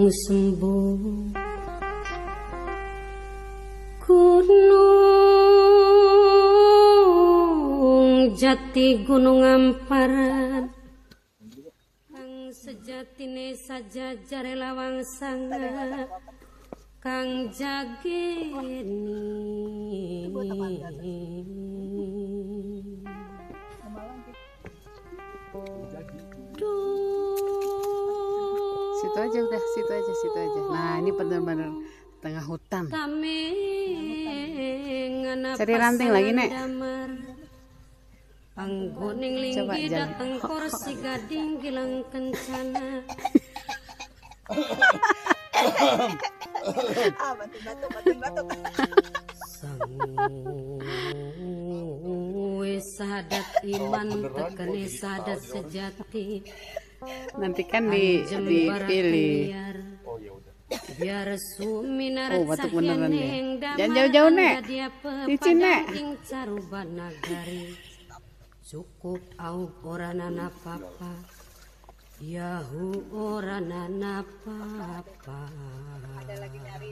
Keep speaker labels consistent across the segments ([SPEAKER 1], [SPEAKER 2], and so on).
[SPEAKER 1] gunung sembuh, gunung jati gunung amparan, kang sejatine saja jare lawang sanga, kang jageni.
[SPEAKER 2] Situ aja udah, situ aja. Nah, ini benar-benar tengah hutan. Cari ranting lagi, Nek.
[SPEAKER 1] Panggoning linggi dateng kursi gading gilang kencana.
[SPEAKER 3] Batuk.
[SPEAKER 1] Sadat iman tekeni sadat sejati.
[SPEAKER 2] Nanti kan dipilih.
[SPEAKER 3] Oh ya udah.
[SPEAKER 1] Biar suminar
[SPEAKER 2] batuk beneran deh. Jangan jauh-jauh, Nek. Licin, Nek.
[SPEAKER 1] Cukup au oranana papa. Yahu oranana papa.
[SPEAKER 3] Ada lagi nyari.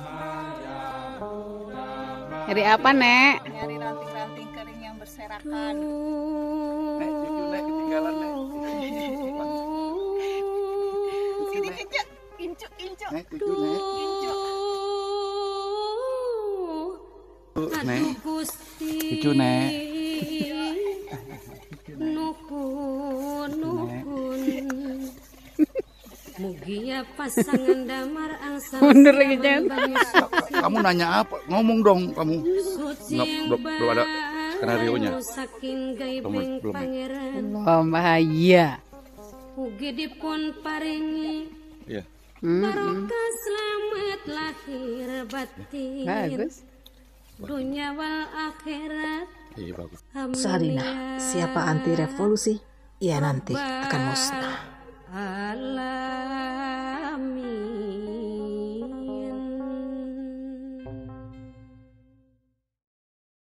[SPEAKER 2] Nyari apa, Nek?
[SPEAKER 3] Nyari ranting-ranting kering yang berserakan.
[SPEAKER 4] Nek, cucu Nek ketinggalan, Nek.
[SPEAKER 3] Sini kecek, incu.
[SPEAKER 4] Nek, cucu Nek. Nek. Cucu Nek.
[SPEAKER 1] Nuhun. Mugia pasangan damar angsa.
[SPEAKER 2] Mundur lagi, jangan.
[SPEAKER 4] Kamu nanya apa? Ngomong dong kamu. Belum ada skenario-nya. Belum.
[SPEAKER 2] Bahaya.
[SPEAKER 1] Mugi dipun paringi
[SPEAKER 4] Iya.
[SPEAKER 1] barokah selamat lahir batin.
[SPEAKER 2] Bagus.
[SPEAKER 1] Dunia wal akhirat.
[SPEAKER 4] Iya bagus.
[SPEAKER 5] Sarina, siapa anti revolusi? Ia nanti akan musnah.
[SPEAKER 1] Allah